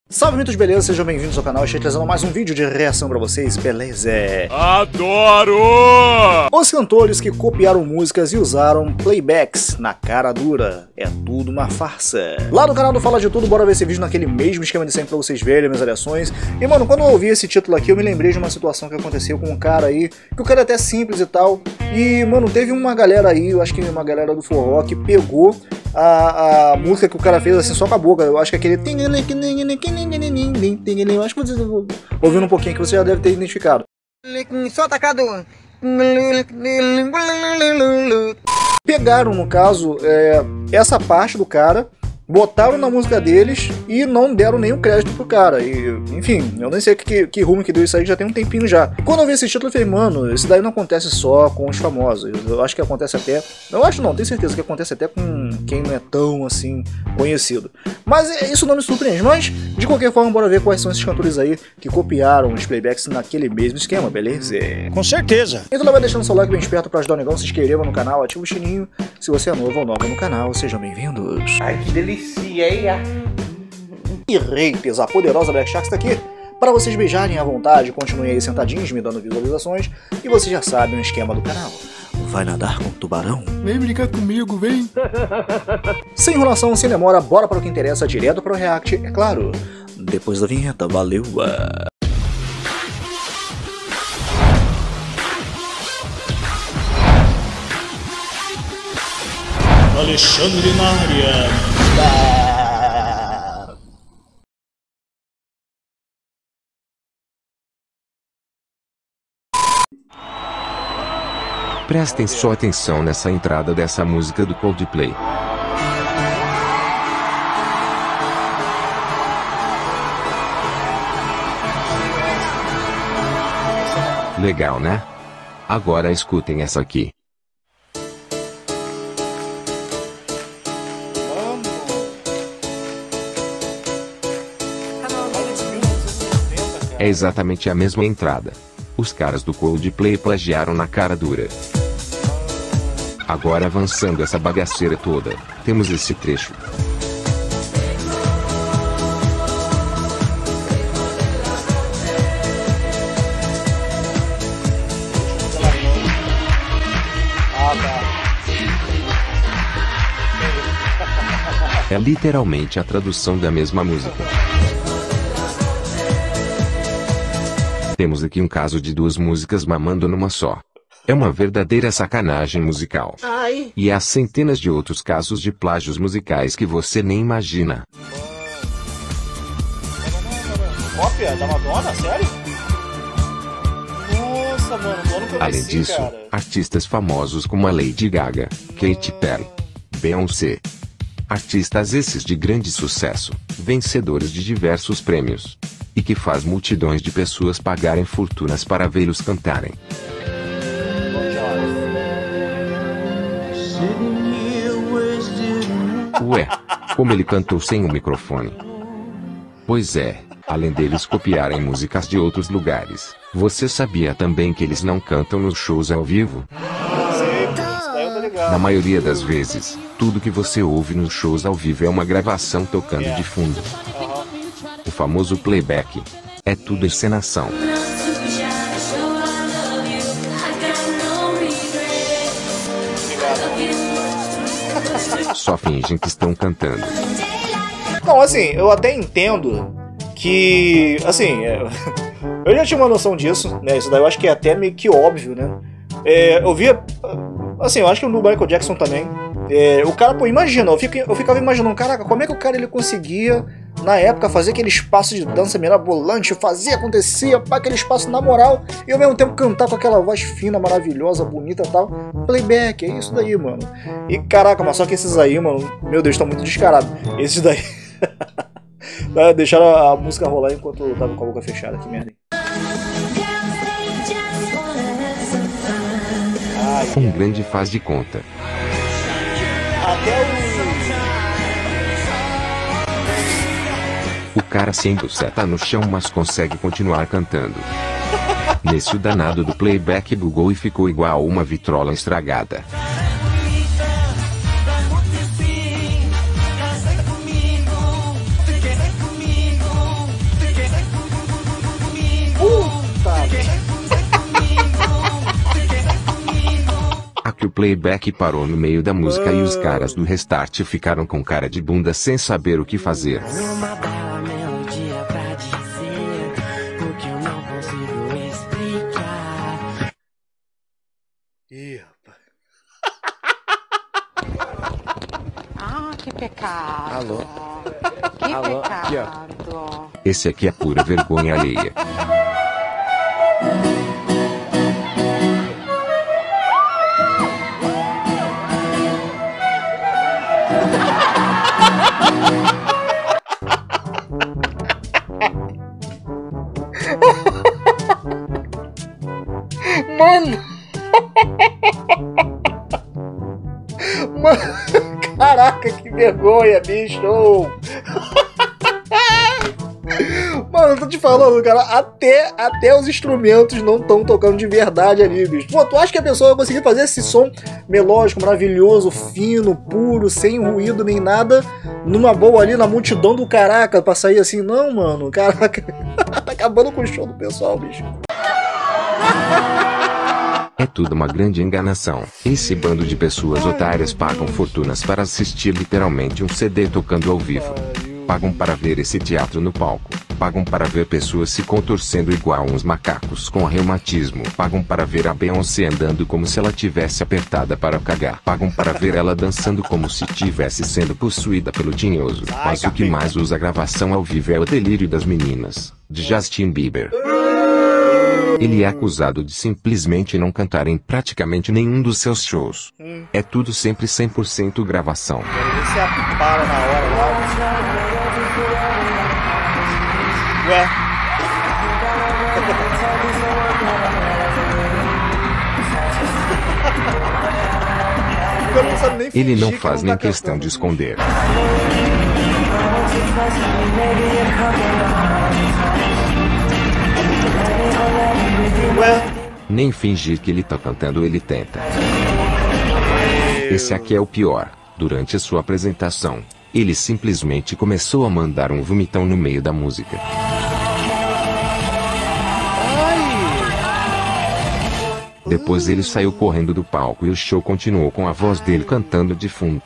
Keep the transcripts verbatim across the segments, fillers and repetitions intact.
Salve, mitos, beleza? Sejam bem-vindos ao canal. Estou trazendo mais um vídeo de reação pra vocês, beleza? Adoro! Os cantores que copiaram músicas e usaram playbacks na cara dura. É tudo uma farsa. Lá no canal do Fala de Tudo, bora ver esse vídeo naquele mesmo esquema de sempre pra vocês verem minhas reações. E mano, quando eu ouvi esse título aqui, eu me lembrei de uma situação que aconteceu com um cara aí, que o cara é até simples e tal. E mano, teve uma galera aí, eu acho que uma galera do forró, que pegou A, a música que o cara fez assim só com a boca. Eu acho que aquele. Eu acho que vocês ouvindo um pouquinho que você já deve ter identificado. Só atacado. Pegaram, no caso, é, essa parte do cara, botaram na música deles e não deram nenhum crédito pro cara. E, enfim, eu nem sei que, que rumo que deu isso aí, já tem um tempinho já. E quando eu vi esse título, eu falei, mano, isso daí não acontece só com os famosos. Eu acho que acontece até... Eu acho não, tenho certeza que acontece até com quem não é tão, assim, conhecido. Mas isso não me surpreende. Mas, de qualquer forma, bora ver quais são esses cantores aí que copiaram os playbacks naquele mesmo esquema, beleza? Com certeza. Então já vai deixando seu like bem esperto pra ajudar o negão, se inscreva no canal, ativa o sininho. Se você é novo ou nova no canal, sejam bem-vindos. Ai, que delícia, hein? E haters, a poderosa Black Shark está aqui para vocês beijarem à vontade, continuem aí sentadinhos me dando visualizações e vocês já sabem o esquema do canal. Vai nadar com o tubarão? Vem brincar comigo, vem! Sem enrolação, sem demora, bora para o que interessa, direto para o react, é claro. Depois da vinheta, valeu! Alexandre na área. Prestem só atenção nessa entrada dessa música do Coldplay. Legal, né? Agora escutem essa aqui. É exatamente a mesma entrada. Os caras do Coldplay plagiaram na cara dura. Agora avançando essa bagaceira toda, temos esse trecho. É literalmente a tradução da mesma música. Temos aqui um caso de duas músicas mamando numa só. É uma verdadeira sacanagem musical. Ai. E há centenas de outros casos de plágios musicais que você nem imagina. Cópia da Madonna? Sério? Nossa, mano, eu nunca vi Além assim, disso, cara. artistas famosos como a Lady Gaga, Katy Perry, Beyoncé. Artistas esses de grande sucesso, vencedores de diversos prêmios. E que faz multidões de pessoas pagarem fortunas para vê-los cantarem. Ué, como ele cantou sem o microfone? Pois é, além deles copiarem músicas de outros lugares, você sabia também que eles não cantam nos shows ao vivo? Na maioria das vezes, tudo que você ouve nos shows ao vivo é uma gravação tocando de fundo. O famoso playback. É tudo encenação. Só fingem que estão cantando. Não, assim, eu até entendo que, assim, é, eu já tinha uma noção disso, né, isso daí eu acho que é até meio que óbvio, né. É, eu via, assim, eu acho que no Michael Jackson também, é, o cara, pô, imagina, eu, fico, eu ficava imaginando, caraca, como é que o cara ele conseguia, na época, fazer aquele espaço de dança mirabolante, fazia, acontecia, pá, aquele espaço na moral, e ao mesmo tempo cantar com aquela voz fina, maravilhosa, bonita e tal. Playback, é isso daí, mano. E caraca, mas só que esses aí, mano, meu Deus, tá muito descarado. Esses daí... deixaram a, a música rolar enquanto eu tava com a boca fechada, que merda. Ai, Um grande faz de conta. até o... O cara sem buceta no chão, mas consegue continuar cantando. Nesse o danado do playback bugou e ficou igual uma vitrola estragada. playback parou no meio da música e os caras do Restart ficaram com cara de bunda sem saber o que fazer. Uma bela melodia pra dizer o que eu não consigo explicar. Ih, Ah, que pecado. Alô? Que Alô? Aqui, pecado. Esse aqui é pura vergonha alheia. Mano! Mano, caraca, que vergonha, bicho! Mano, eu tô te falando, cara, até, até os instrumentos não estão tocando de verdade ali, bicho. Pô, tu acha que a pessoa vai conseguir fazer esse som melódico, maravilhoso, fino, puro, sem ruído nem nada, numa boa ali, na multidão do caraca, pra sair assim? Não, mano, caraca, tá acabando com o show do pessoal, bicho. É tudo uma grande enganação. Esse bando de pessoas otárias pagam fortunas para assistir literalmente um C D tocando ao vivo. Pagam para ver esse teatro no palco. Pagam para ver pessoas se contorcendo igual uns macacos com reumatismo. Pagam para ver a Beyoncé andando como se ela tivesse apertada para cagar. Pagam para ver ela dançando como se tivesse sendo possuída pelo tinhoso. Mas o que mais usa a gravação ao vivo é o delírio das meninas, de Justin Bieber. Ele é acusado de simplesmente não cantar em praticamente nenhum dos seus shows. Hum. É tudo sempre cem por cento gravação. Você para na hora lá. Ué? Ele não faz nem questão de esconder. Ué? Nem fingir que ele tá cantando ele tenta. Esse aqui é o pior. Durante a sua apresentação, ele simplesmente começou a mandar um vomitão no meio da música. Depois ele saiu correndo do palco e o show continuou com a voz dele cantando de fundo.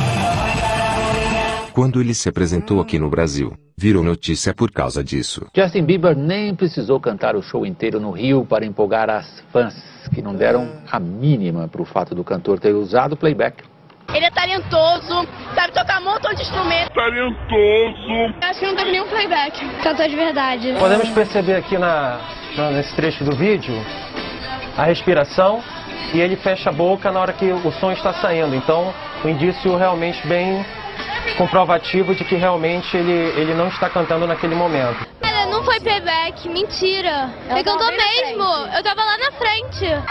Quando ele se apresentou aqui no Brasil, virou notícia por causa disso. Justin Bieber nem precisou cantar o show inteiro no Rio para empolgar as fãs, que não deram a mínima para o fato do cantor ter usado playback. Ele é talentoso, sabe tocar um montão de instrumentos. Talentoso. Acho que não teve nenhum playback. Cantou de verdade. Podemos perceber aqui na, nesse trecho do vídeo a respiração e ele fecha a boca na hora que o som está saindo. Então, um indício realmente bem comprovativo de que realmente ele, ele não está cantando naquele momento. Cara, não foi playback, mentira. Ele cantou mesmo, eu tava lá na frente.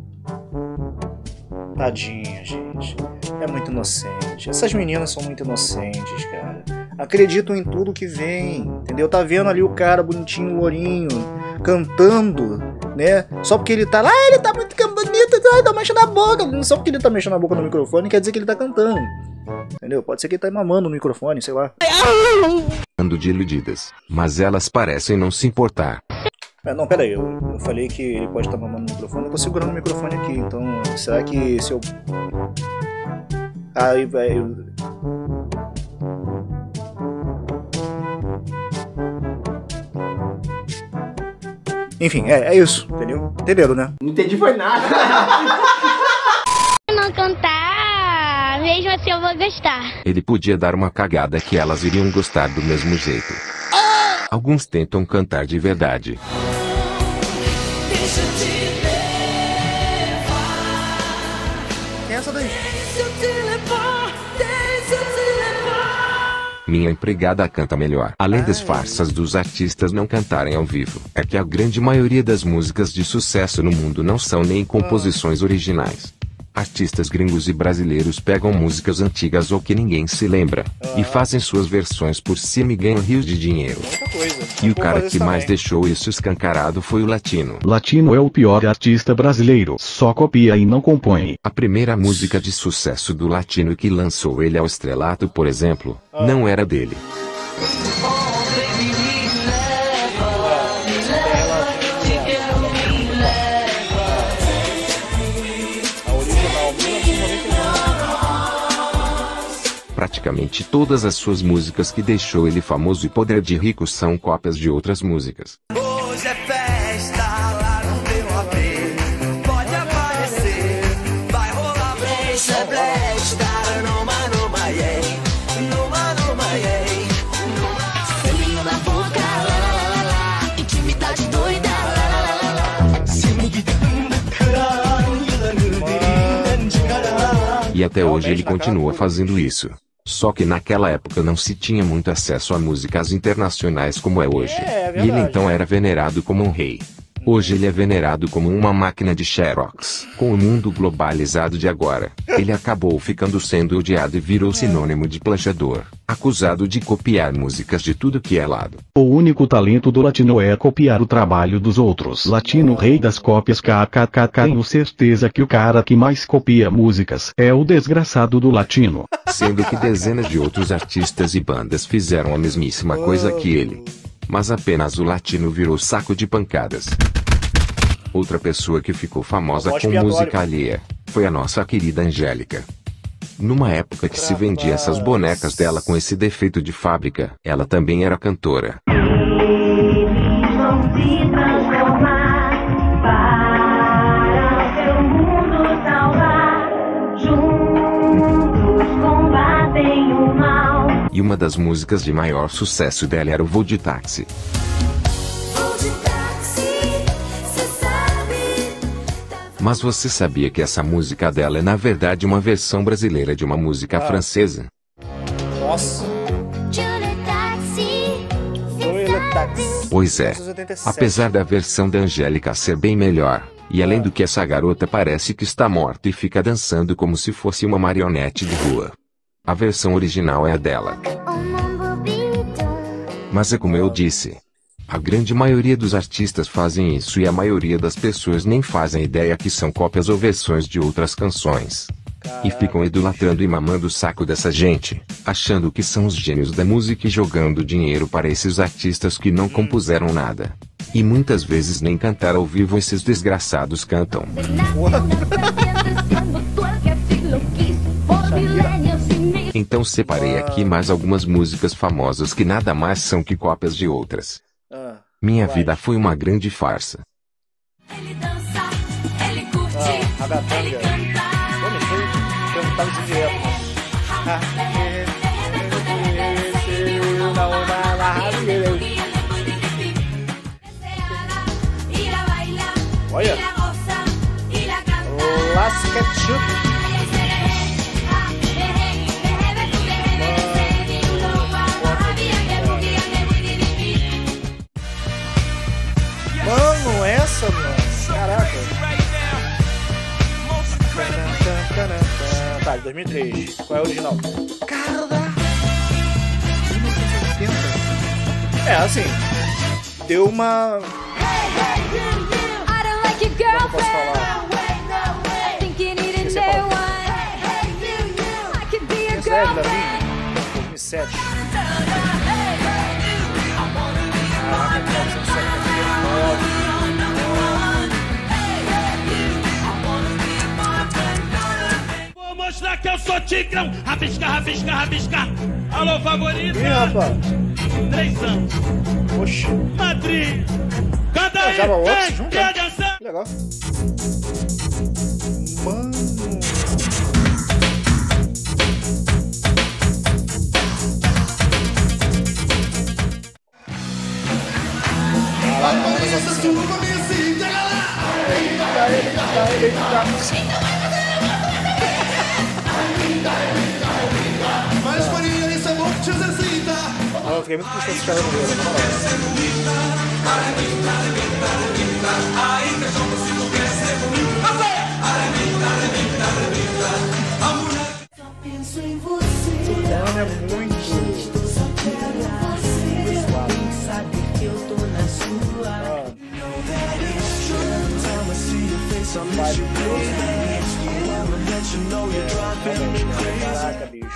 Tadinha, gente. É muito inocente. Essas meninas são muito inocentes, cara. Acreditam em tudo que vem, entendeu? Tá vendo ali o cara bonitinho, lourinho, cantando, né? Só porque ele tá lá, ah, ele tá muito bonito, tá mexendo a boca. Só porque ele tá mexendo a boca no microfone quer dizer que ele tá cantando. Entendeu? Pode ser que ele tá mamando no microfone, sei lá. Ando de iludidas, mas elas parecem não se importar. É, não, pera aí, eu, eu falei que ele pode estar mamando no microfone, eu tô segurando o microfone aqui, então será que se eu... Aí vai... Eu... Enfim, é, é isso, entendeu? Entenderam, né? Não entendi foi nada. Não cantar, mesmo assim eu vou gostar. Ele podia dar uma cagada que elas iriam gostar do mesmo jeito. Alguns tentam cantar de verdade. Quem é essa daí? Minha empregada canta melhor. Além das farsas dos artistas não cantarem ao vivo, é que a grande maioria das músicas de sucesso no mundo não são nem composições originais. Artistas gringos e brasileiros pegam músicas antigas ou que ninguém se lembra, e fazem suas versões por cima e ganham rios de dinheiro. E o cara que mais deixou isso escancarado foi o Latino. Latino é o pior artista brasileiro, só copia e não compõe. A primeira música de sucesso do Latino que lançou ele ao estrelato, por exemplo, não era dele. praticamente todas as suas músicas que deixou ele famoso e poder de rico são cópias de outras músicas. Hoje é festa lá no meu A P. Pode aparecer, vai rolar festa, festa, numa, numa, yeah. Numa, numa, yeah. Selinho na boca, lá, lá, lá, lá. Intimidade doida, lá, lá, lá, lá. E até hoje ele continua fazendo isso. Só que naquela época não se tinha muito acesso a músicas internacionais como é hoje. É, é e ele então era venerado como um rei. Hoje ele é venerado como uma máquina de xerox. Com o mundo globalizado de agora, ele acabou ficando sendo odiado e virou sinônimo de plagiador, acusado de copiar músicas de tudo que é lado. O único talento do latino é copiar o trabalho dos outros. Latino rei das cópias, kkkk. Tenho certeza que o cara que mais copia músicas é o desgraçado do latino. Sendo que dezenas de outros artistas e bandas fizeram a mesmíssima coisa que ele. Mas apenas o latino virou saco de pancadas. Outra pessoa que ficou famosa com música alheia foi a nossa querida Angélica. Numa época que se vendia essas bonecas dela com esse defeito de fábrica, ela também era cantora. E uma das músicas de maior sucesso dela era o Vou de Táxi. Mas você sabia que essa música dela é na verdade uma versão brasileira de uma música ah. francesa? Nossa! Pois é. Apesar da versão da Angélica ser bem melhor, e além do que essa garota parece que está morta e fica dançando como se fosse uma marionete de rua. A versão original é a dela. Mas é como eu disse. A grande maioria dos artistas fazem isso e a maioria das pessoas nem fazem ideia que são cópias ou versões de outras canções. E ficam idolatrando e mamando o saco dessa gente, achando que são os gênios da música e jogando dinheiro para esses artistas que não compuseram nada. E muitas vezes nem cantar ao vivo esses desgraçados cantam. Então separei aqui mais algumas músicas famosas que nada mais são que cópias de outras. Minha vida foi uma grande farsa. Ele dança, ele curte, ah, ele canta. Como foi? Cantava isso direto. Olha. Las Ketchup. Mano, essa, mano. Caraca. Tá, de dois mil e três. Qual é a original? Cara. mil novecentos e oitenta. É, assim. Deu uma. Como posso falar? Esqueci a palavra. Essa é da minha. dois mil e sete. Caraca, mil novecentos e setenta e nove. Vou mostrar que eu sou tigrão. Rabisca, rabisca, rabisca. Alô, favorita. Ih, rapaz. Três anos. Oxi. Madrid. Canta aí. Já outros juntos. Quer dançar? Legal. Mano. Eu fiquei muito triste com esse cara no meu, Mano, é muito. Caraca, bicho.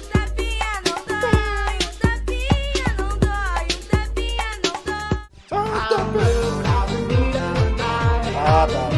Ah, tá.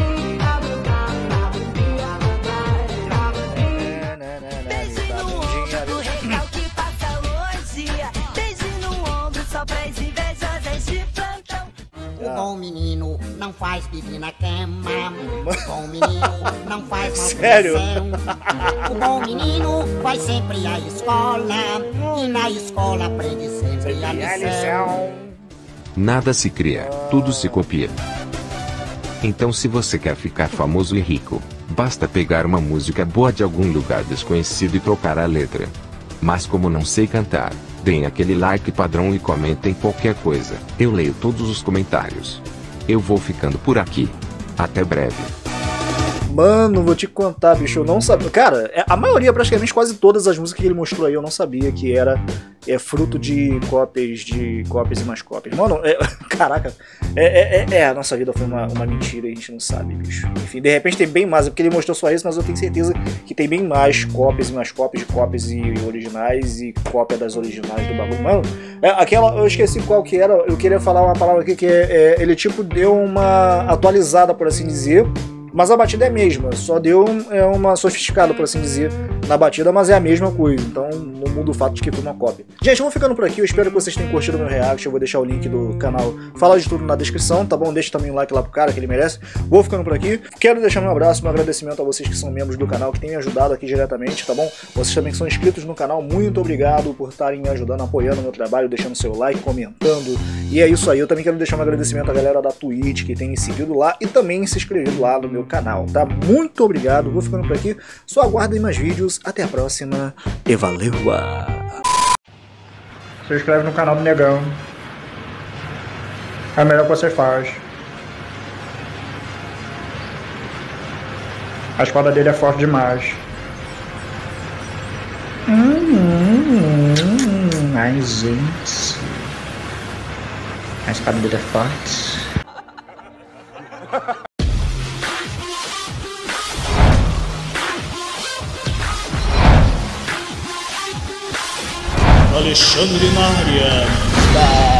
bom menino não faz pipi na cama. O bom menino não faz Sério? O bom menino vai sempre à escola. E na escola aprende sempre a lição. Nada se cria, tudo se copia. Então, se você quer ficar famoso e rico, basta pegar uma música boa de algum lugar desconhecido e trocar a letra. Mas como não sei cantar, deem aquele like padrão e comentem qualquer coisa. Eu leio todos os comentários. Eu vou ficando por aqui. Até breve. Mano, vou te contar, bicho, eu não sabia. Cara, a maioria, praticamente quase todas as músicas que ele mostrou aí, eu não sabia que era é, fruto de cópias, de cópias e mais cópias. Mano, é, caraca, é, é, é, a nossa vida foi uma, uma mentira e a gente não sabe, bicho. Enfim, de repente tem bem mais, é porque ele mostrou só isso, mas eu tenho certeza que tem bem mais cópias e mais cópias de cópias e originais e cópia das originais do bagulho. Mano, é, aquela, eu esqueci qual que era, eu queria falar uma palavra aqui que é, é ele tipo deu uma atualizada, por assim dizer. Mas a batida é a mesma, só deu é, uma sofisticada, por assim dizer, na batida, mas é a mesma coisa, então não muda o fato de que foi uma cópia. Gente, eu vou ficando por aqui, eu espero que vocês tenham curtido o meu react, eu vou deixar o link do canal Fala de Tudo na descrição, tá bom? Deixa também um like lá pro cara, que ele merece. Vou ficando por aqui, quero deixar meu abraço, meu agradecimento a vocês que são membros do canal, que têm me ajudado aqui diretamente, tá bom? Vocês também que são inscritos no canal, muito obrigado por estarem me ajudando, apoiando o meu trabalho, deixando seu like, comentando, e é isso aí. Eu também quero deixar um agradecimento à galera da Twitch, que tem me seguido lá, e também se inscrevido lá no meu canal, tá? Muito obrigado, vou ficando por aqui, só aguardem mais vídeos, até a próxima e valeu! Se inscreve no canal do Negão, é o melhor que você faz. A espada dele é forte demais. Hum, hum, hum. Ai, gente, a espada dele é forte. Alexandre na área.